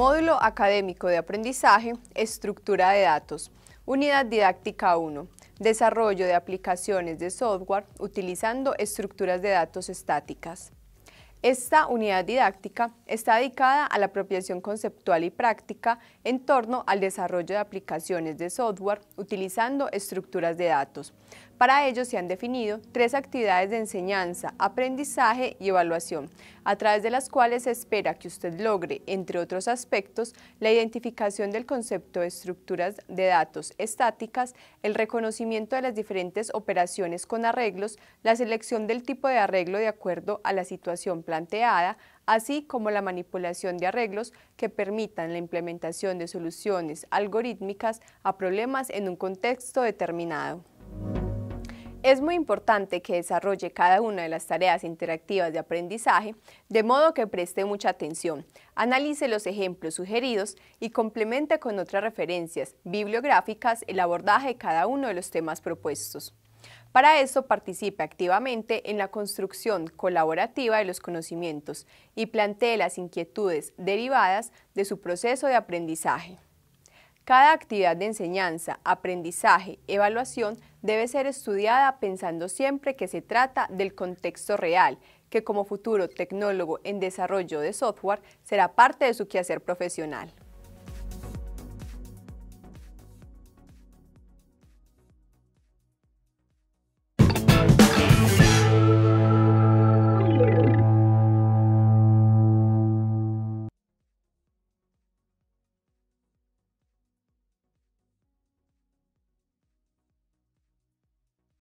Módulo académico de aprendizaje, estructura de datos. Unidad didáctica 1. Desarrollo de aplicaciones de software utilizando estructuras de datos estáticas. Esta unidad didáctica está dedicada a la apropiación conceptual y práctica en torno al desarrollo de aplicaciones de software utilizando estructuras de datos. Para ello se han definido 3 actividades de enseñanza, aprendizaje y evaluación, a través de las cuales se espera que usted logre, entre otros aspectos, la identificación del concepto de estructuras de datos estáticas, el reconocimiento de las diferentes operaciones con arreglos, la selección del tipo de arreglo de acuerdo a la situación planteada, así como la manipulación de arreglos que permitan la implementación de soluciones algorítmicas a problemas en un contexto determinado. Es muy importante que desarrolle cada una de las tareas interactivas de aprendizaje, de modo que preste mucha atención, analice los ejemplos sugeridos y complemente con otras referencias bibliográficas el abordaje de cada uno de los temas propuestos. Para esto participe activamente en la construcción colaborativa de los conocimientos y plantee las inquietudes derivadas de su proceso de aprendizaje. Cada actividad de enseñanza, aprendizaje, evaluación debe ser estudiada pensando siempre que se trata del contexto real, que como futuro tecnólogo en desarrollo de software será parte de su quehacer profesional.